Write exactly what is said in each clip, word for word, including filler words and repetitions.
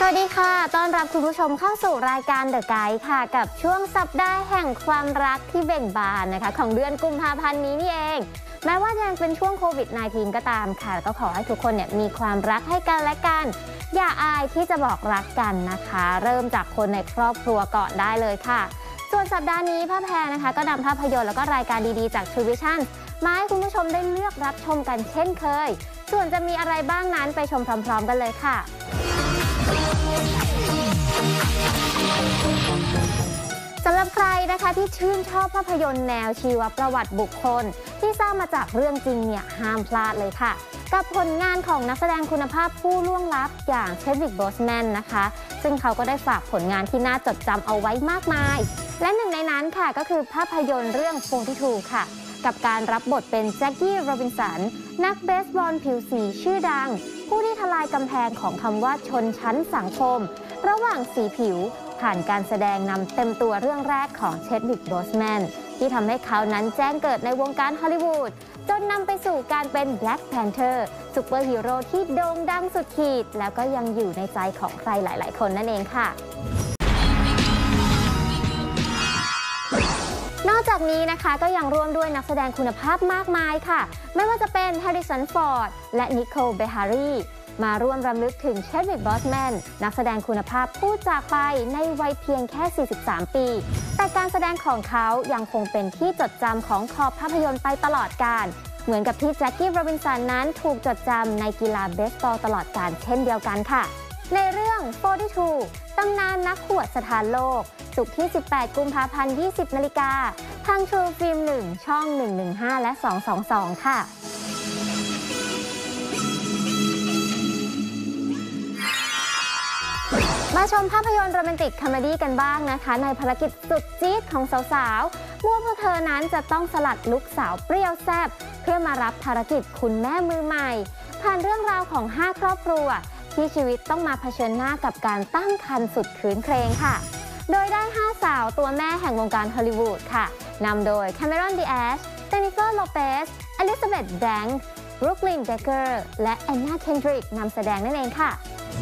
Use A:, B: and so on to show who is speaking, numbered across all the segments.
A: วัสดีค่ะต้อนรับคุณผู้ชมเข้าสู่รายการ The Guide ค่ะกับช่วงสัปดาห์แห่งความรักที่เบ่งบานนะคะของเดือนกุมภาพันธ์นี้นี่เองแม้ว่ายังเป็นช่วงโควิด สิบเก้า ก็ตามค่ะก็ขอให้ทุกคนเนี่ยมีความรักให้กันและกันอย่าอายที่จะบอกรักกันนะคะเริ่มจากคนในครอบครัวก่อนได้เลยค่ะส่วนสัปดาห์นี้พ่อแพรนะคะก็นำภาพยนตร์แล้วก็รายการดีๆจาก True Vision มาให้คุณผู้ชมได้เลือกรับชมกันเช่นเคยส่วนจะมีอะไรบ้างนั้นไปชมพร้อมๆกันเลยค่ะสำหรับใครนะคะที่ชื่นชอบภาพยนตร์แนวชีวประวัติบุคคลที่สร้างมาจากเรื่องจริงเนี่ยห้ามพลาดเลยค่ะกับผลงานของนักแสดงคุณภาพผู้ล่วงลับอย่างเชดวิก โบสแมนนะคะซึ่งเขาก็ได้ฝากผลงานที่น่าจดจำเอาไว้มากมายและหนึ่งในนั้นค่ะก็คือภาพยนตร์เรื่องโฟร์ตี้ทูค่ะกับการรับบทเป็นแจ็คกี้ โรบินสันนักเบสบอลผิวสีชื่อดังผู้ที่ทลายกำแพงของคำว่าชนชั้นสังคมระหว่างสีผิวผ่านการแสดงนำเต็มตัวเรื่องแรกของเชดวิก โบสแมนที่ทำให้เขานั้นแจ้งเกิดในวงการฮอลลีวูดจนนำไปสู่การเป็น Black Panther ซูเปอร์ฮีโร่ที่โด่งดังสุดขีดแล้วก็ยังอยู่ในใจของใครหลายๆคนนั่นเองค่ะนอกจากนี้นะคะก็ยังร่วมด้วยนักแสดงคุณภาพมากมายค่ะไม่ว่าจะเป็นแฮร์ริสัน ฟอร์ดและนิโคล เบฮารีมาร่วมรำลึกถึงเชดวิก โบสแมนนักแสดงคุณภาพผู้จากไปในวัยเพียงแค่สี่สิบสามปีแต่การแสดงของเขายังคงเป็นที่จดจำของขอบภาพยนตร์ไปตลอดกาลเหมือนกับที่แจ็คกี้ โรบินสันนั้นถูกจดจำในกีฬาเบสบอลตลอดกาลเช่นเดียวกันค่ะในเรื่องโฟร์ตี้ทูตำนานนักหวดสถานโลกศุกร์ที่สิบแปดกุมภาพันธ์ยี่สิบนาฬิกาทาง True Film หนึ่งช่องหนึ่งหนึ่งห้าและสองสองสองค่ะมาชมภาพยนตร์โรแมนติกคอมเมดี้กันบ้างนะคะในภารกิจสุดจี๊ดของสาวๆเมื่อพวกเธอนั้นจะต้องสลัดลุคสาวเปรี้ยวแซ่บเพื่อมารับภารกิจคุณแม่มือใหม่ผ่านเรื่องราวของห้าครอบครัวที่ชีวิตต้องมาเผชิญหน้ากับการตั้งครรภ์สุดคืนเครงค่ะโดยได้ห้าสาวตัวแม่แห่งวงการฮอลลีวูดค่ะนำโดยแคเมรอน ดีแอช เจนนิเฟอร์ โลเปส อลิซาเบธ แบงค์ บรูคลิน เบเกอร์และแอนนา เคนดริกนำแสดงนั่นเองค่ะ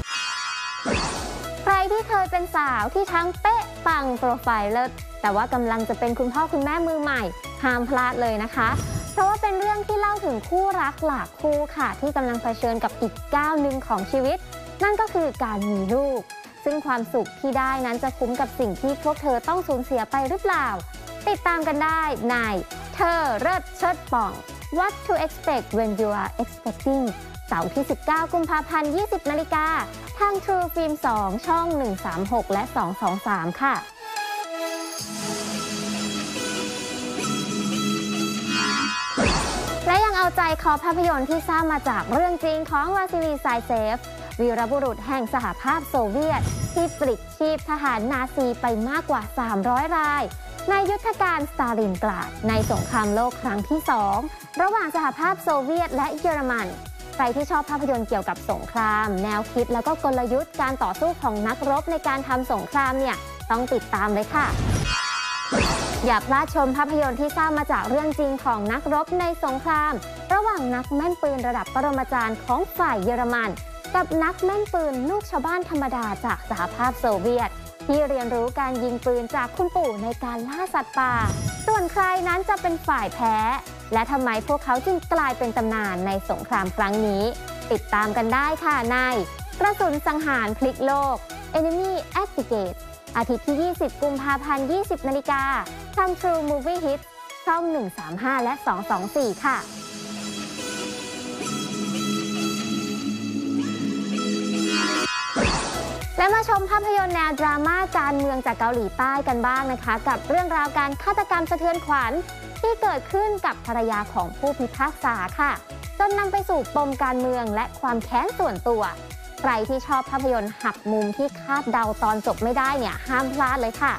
A: ใครที่เคยเป็นสาวที่ทั้งเป๊ะปังโปรไฟล์เลิศแต่ว่ากำลังจะเป็นคุณพ่อคุณแม่มือใหม่ห้ามพลาดเลยนะคะเพราะว่าเป็นเรื่องที่เล่าถึงคู่รักหลากคู่ค่ะที่กำลังเผชิญกับอีกก้าวหนึ่งของชีวิตนั่นก็คือการมีลูกซึ่งความสุขที่ได้นั้นจะคุ้มกับสิ่งที่พวกเธอต้องสูญเสียไปหรือเปล่าติดตามกันได้ในเธอเลิศเชิดป่อง What to expect when you are expecting เสาร์ที่สิบเก้ากุมภาพันธ์ยี่สิบนาฬิกาทาง True Film สองช่องหนึ่งสามหกและสองสองสามค่ะและยังเอาใจคอภาพยนตร์ที่สร้างมาจากเรื่องจริงของวาซิลี ไซเซฟวีรบุรุษแห่งสหภาพโซเวียตที่ปลิดชีพทหารนาซีไปมากกว่าสามร้อยรายในยุทธการสตาลินกราดในสงครามโลกครั้งที่สองระหว่างสหภาพโซเวียตและเยอรมันใครที่ชอบภาพยนตร์เกี่ยวกับสงครามแนวคิดแล้วก็กลยุทธ์การต่อสู้ของนักรบในการทำสงครามเนี่ยต้องติดตามเลยค่ะอย่าพลาดชมภาพยนตร์ที่สร้างมาจากเรื่องจริงของนักรบในสงครามระหว่างนักแม่นปืนระดับปรมาจารย์ของฝ่ายเยอรมันกับนักแม่นปืนลูกชาวบ้านธรรมดาจากสหภาพโซเวียตที่เรียนรู้การยิงปืนจากคุณปู่ในการล่าสัตว์ป่าส่วนใครนั้นจะเป็นฝ่ายแพ้และทำไมพวกเขาจึงกลายเป็นตำนานในสงครามครั้งนี้ติดตามกันได้ค่ะในกระสุนสังหารพลิกโลก Enemy at the Gate อาทิตย์ที่ยี่สิบกุมภาพันธ์ยี่สิบนาฬิกาทาง True Movie Hit ช่องหนึ่งสามห้าและสองสองสี่ค่ะและมาชมภาพยนตร์แนวดราม่าการเมืองจากเกาหลีใต้กันบ้างนะคะกับเรื่องราวการฆาตกรรมสะเทือนขวัญที่เกิดขึ้นกับภรรยาของผู้พิพากษาค่ะจนนำไปสู่ปมการเมืองและความแค้นส่วนตัวใครที่ชอบภาพยนตร์หักมุมที่คาดเดาตอนจบไม่ได้เนี่ยห้ามพลาดเลยค่ะ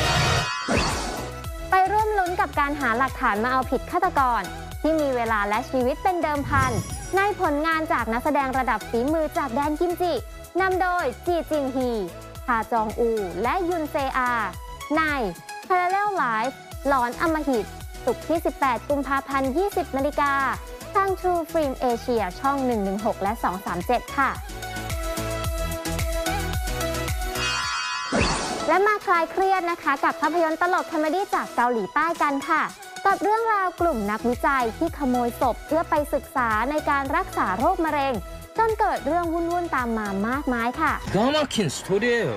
A: ไปร่วมลุ้นกับการหาหลักฐานมาเอาผิดฆาตกรที่มีเวลาและชีวิตเป็นเดิมพันในผลงานจากนักแสดงระดับฝีมือจากแดนกิมจินำโดยจีจินฮีฮาจองอูและยุนเซอาใน Parallel Life หลอนอำมหิตศุกร์ที่สิบแปดกุมภาพันธ์ยี่สิบนาฬิกาทาง True Film Asia ช่องหนึ่งหนึ่งหกและสองสามเจ็ดค่ะและมาคลายเครียดนะคะกับภาพยนตร์ตลกคอมเมดี้จากเกาหลีใต้กันค่ะกับเรื่องราวกลุ่มนักวิจัยที่ขโมยศพเพื่อไปศึกษาในการรักษาโรคมะเร็งจนเกิดเรื่องวุ่นๆตามมามากมายค่ะ
B: 기가막힌스토리예요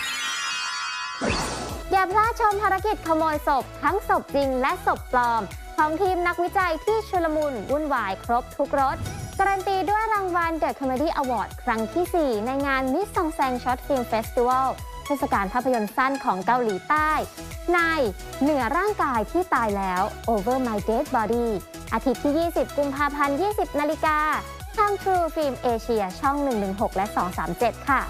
A: อย่าพลาดชมภารกิจขโมยศพทั้งศพจริงและศพปลอมของทีมนักวิจัยที่ชุลมุนวุ่นวายครบทุกรสการันตีด้วยรางวัล The Comedy Award ครั้งที่ สี่ ในงาน Miss Songsan Short Film Festival เทศกาลภาพยนตร์สั้นของเกาหลีใต้ในเหนือร่างกายที่ตายแล้ว Over My Dead Body อาทิตย์ที่ ยี่สิบ กุมภาพันธ์ ยี่สิบ นาฬิกาทาง True Film Asia ช่อง หนึ่งหนึ่งหก และ สองสามเจ็ด ค่ะ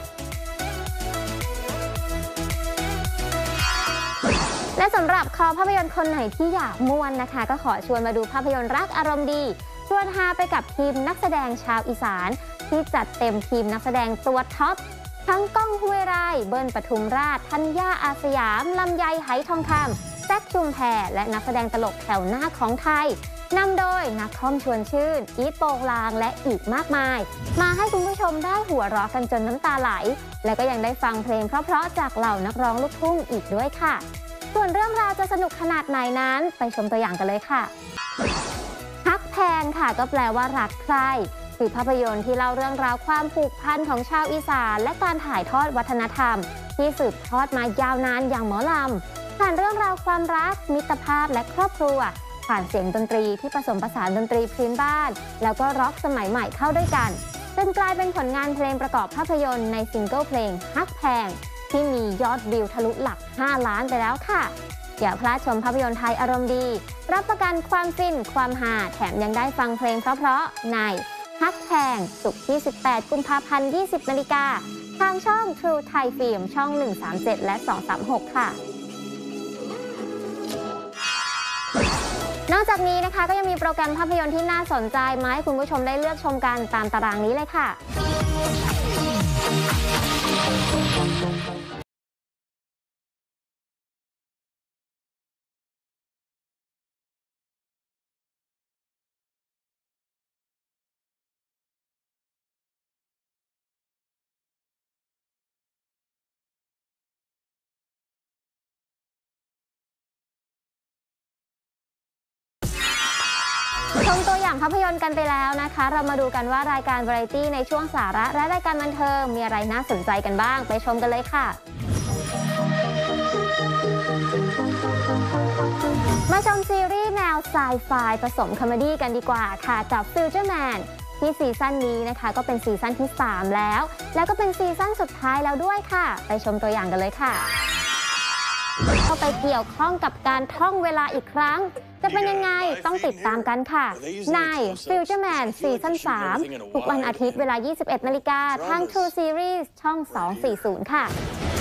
A: และสำหรับคอภาพยนตร์คนไหนที่อยากม่วนนะคะก็ขอชวนมาดูภาพยนตร์รักอารมณ์ดีชวนฮาไปกับทีมนักแสดงชาวอีสานที่จัดเต็มทีมนักแสดงตัวท็อปทั้งก้องห้วยไร่เบิ้ลปทุมราชธัญญาอาสยามลำไยไหทองคำแซคชุมแพรและนักแสดงตลกแถวหน้าของไทยนำโดยนักคอมชวนชื่นอีทโปงลางและอีกมากมายมาให้คุณผู้ชมได้หัวเราะกันจนน้ำตาไหลและก็ยังได้ฟังเพลงเพราะๆจากเหล่านักร้องลูกทุ่งอีกด้วยค่ะส่วนเรื่องราวจะสนุกขนาดไหนนั้นไปชมตัวอย่างกันเลยค่ะฮักแพงค่ะก็แปลว่ารักใคร่คือภาพยนตร์ที่เล่าเรื่องราวความผูกพันของชาวอีสานและการถ่ายทอดวัฒนธรรมที่สืบทอดมายาวนานอย่างหมอลำผ่านเรื่องราวความรักมิตรภาพและครอบครัวผ่านเสียงดนตรีที่ผสมผสานดนตรีพื้นบ้านแล้วก็ร็อกสมัยใหม่เข้าด้วยกันจนกลายเป็นผลงานเพลงประกอบภาพยนตร์ในซิงเกิลเพลงฮักแพงที่มียอดวิวทะลุหลักห้าล้านไปแล้วค่ะอย่าพลาดชมภาพยนตร์ไทยอารมณ์ดีรับประกันความฟินความฮาแถมยังได้ฟังเพลงเพราะๆในฮักแพงศุกร์ที่ สิบแปด กุมภาพันธ์ ยี่สิบ นาฬิกาทางช่อง True Thai Film ช่อง หนึ่งสามเจ็ด และ สองสามหก ค่ะนอกจากนี้นะคะก็ยังมีโปรแกรมภาพยนตร์ที่น่าสนใจมาให้คุณผู้ชมได้เลือกชมกันตามตารางนี้เลยค่ะชมตัวอย่างภาพยนตร์กันไปแล้วนะคะเรามาดูกันว่ารายการวาไรตี้ในช่วงสาระและรายการบันเทิงมีอะไรน่าสนใจกันบ้างไปชมกันเลยค่ะมาชมซีรีส์แนวไซไฟผสมคอมเมดี้กันดีกว่าค่ะกับ Future Man ที่ซีซั่นนี้นะคะก็เป็นซีซั่นที่สามแล้วแล้วก็เป็นซีซั่นสุดท้ายแล้วด้วยค่ะไปชมตัวอย่างกันเลยค่ะเข้าไปเกี่ยวข้องกับการท่องเวลาอีกครั้งจะเป็นยังไงต้องติดตามกันค่ะใน Future Man ซีซั่น สาม ทุกวันอาทิตย์เวลา ยี่สิบเอ็ด นาฬิกาทาง True Series ช่อง สองสี่ศูนย์ ค่ะ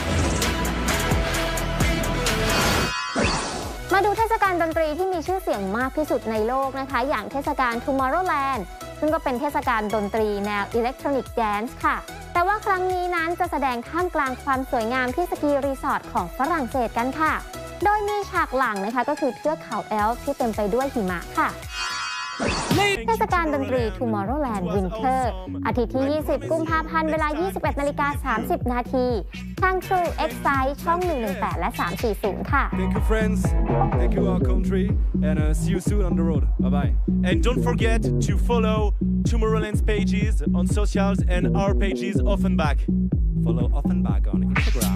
A: มาดูเทศกาลดนตรีที่มีชื่อเสียงมากที่สุดในโลกนะคะอย่างเทศกาล Tomorrowland ซึ่งก็เป็นเทศกาลดนตรีแนว Electronic Dance ค่ะแต่ว่าครั้งนี้นั้นจะแสดงท่ามกลางความสวยงามที่สกีรีสอร์ทของฝรั่งเศสกันค่ะโดยมีฉากหลังนะคะก็คือเทือกเขาแอลป์ที่เต็มไปด้วยหิมะค่ะเทศกาลดนตรี Tomorrowland Winter อาทิตย์ที่ ยี่สิบ กุมภาพันธ์เวลา ยี่สิบเอ็ด นาฬิกา สามสิบ นาทีทาง True Excite ช่อง หนึ่งหนึ่งแปด และ สามสี่ศูนย์ ค่ะ
C: Thank you friends Thank you our country and uh, see you soon on the road bye bye
D: and don't forget to follow Tomorrowland's pages on socials and our pages Offenbach
C: follow Offenbach on Instagram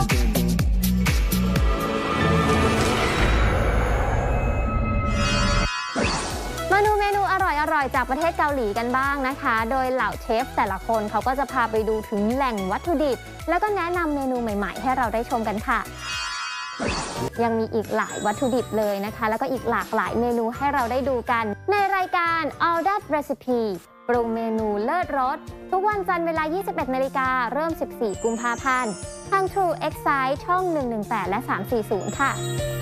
A: มาดูเมนูอร่อยๆจากประเทศเกาหลีกันบ้างนะคะโดยเหล่าเชฟแต่ละคนเขาก็จะพาไปดูถึงแหล่งวัตถุดิบแล้วก็แนะนำเมนูใหม่ๆให้เราได้ชมกันค่ะยังมีอีกหลายวัตถุดิบเลยนะคะแล้วก็อีกหลากหลายเมนูให้เราได้ดูกันในรายการ All That Recipe ปรุงเมนูเลิศรสทุกวันจันทร์เวลา ยี่สิบเอ็ด นาฬิกาเริ่ม สิบสี่ กุมภาพันธ์ทาง True Excite ช่อง หนึ่งหนึ่งแปด และ สามสี่ศูนย์ ค่ะ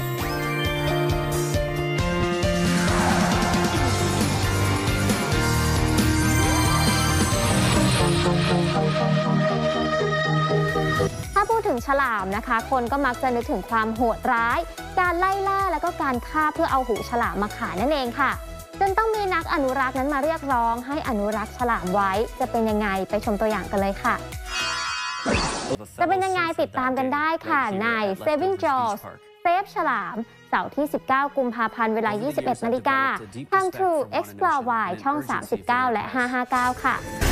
A: ถ้าพูดถึงฉลามนะคะคนก็มักจะนึกถึงความโหดร้ายการไล่ล่าแล้วก็การฆ่าเพื่อเอาหูฉลามมาขายนั่นเองค่ะจนต้องมีนักอนุรักษ์นั้นมาเรียกร้องให้อนุรักษ์ฉลามไว้จะเป็นยังไงไปชมตัวอย่างกันเลยค่ะจะเป็นยังไงติดตามกันได้ค่ะใน Saving Jaws เซฟฉลามเสาร์ที่ สิบเก้า กุมภาพันธ์เวลา ยี่สิบเอ็ด นาฬิกาทาง True Explore Y ช่อง สามสิบเก้า และ ห้าห้าเก้า ค่ะ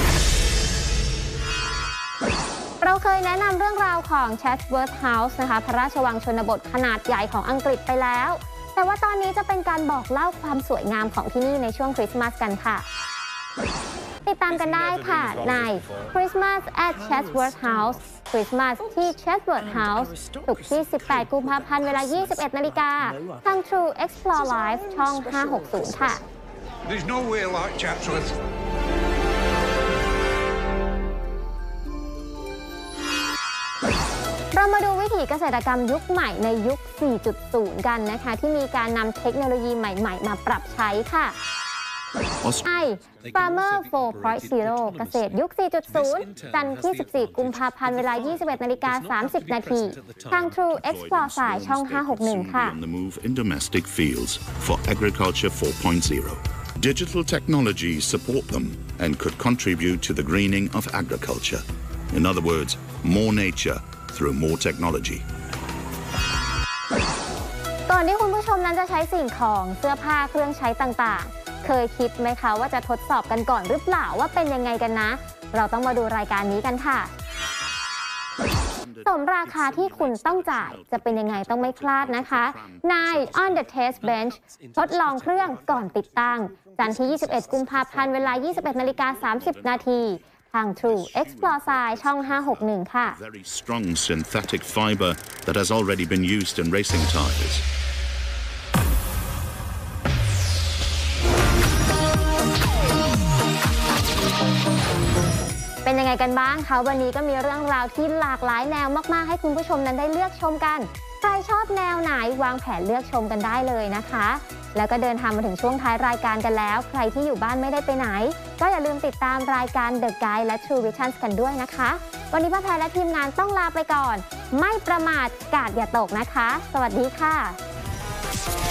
A: เราเคยแนะนำเรื่องราวของ Chatsworth House นะคะพระราชวังชนบทขนาดใหญ่ของอังกฤษไปแล้ว แต่ว่าตอนนี้จะเป็นการบอกเล่าความสวยงามของที่นี่ในช่วงคริสต์มาสกันค่ะ ติดตามกันได้ค่ะใน Christmas at Chatsworth House คริสต์มาสที่ Chatsworth House ศุกร์ที่ สิบแปด กุมภาพันธ์เวลา ยี่สิบเอ็ด นาฬิกาทาง True Explore Live ช่อง ห้าหกศูนย์ ค่ะ
B: There's no way like Chatsworth.
A: เรามาดูวิถีเกษตรกรรมยุคใหม่ในยุค สี่จุดศูนย์ กันนะคะที่มีการนำเทคโนโลยีใหม่ๆมาปรับใช้ค่ะไอ Farmer โฟร์ จุด ศูนย์ เกษตรยุค สี่จุดศูนย์ จันทร์ที่ สิบสี่ กุมภาพันธ์เวลา ยี่สิบเอ็ด นาฬิกา สามสิบ นาทีทาง True Explore สายช่อง ห้าหกหนึ่ง ค่ะ
E: On the move in domestic fields for agriculture four point oh. Digital technologies support them and could contribute to the greening of agriculture. In other words, more nature through more technology.
A: ก่อนที่คุณผู้ชมนั้นจะใช้สิ่งของเสื้อผ้าเครื่องใช้ต่างๆเคยคิดไหมคะว่าจะทดสอบกันก่อนหรือเปล่าว่าเป็นยังไงกันนะเราต้องมาดูรายการนี้กันค่ะสมราคาที่คุณต้องจ่ายจะเป็นยังไงต้องไม่พลาดนะคะใน On the Test Bench ทดลองเครื่องก่อนติดตั้งจันทร์ที่ ยี่สิบเอ็ด กุมภาพันธ์เวลา ยี่สิบเอ็ด นาฬิกา สามสิบ นาทีทาง True Explore สายช่อง ห้าหกหนึ่ง ค่ะ
E: Very strong synthetic fiber that has already been used in racing tires.
A: เป็นยังไงกันบ้างคะวันนี้ก็มีเรื่องราวที่หลากหลายแนวมากๆให้คุณผู้ชมนั้นได้เลือกชมกันใครชอบแนวไหนวางแผนเลือกชมกันได้เลยนะคะแล้วก็เดินทางมาถึงช่วงท้ายรายการกันแล้วใครที่อยู่บ้านไม่ได้ไปไหนก็อย่าลืมติดตามรายการ The Guide และ True Visions กันด้วยนะคะวันนี้ป้าแพรและทีมงานต้องลาไปก่อนไม่ประมาทกาดอย่าตกนะคะสวัสดีค่ะ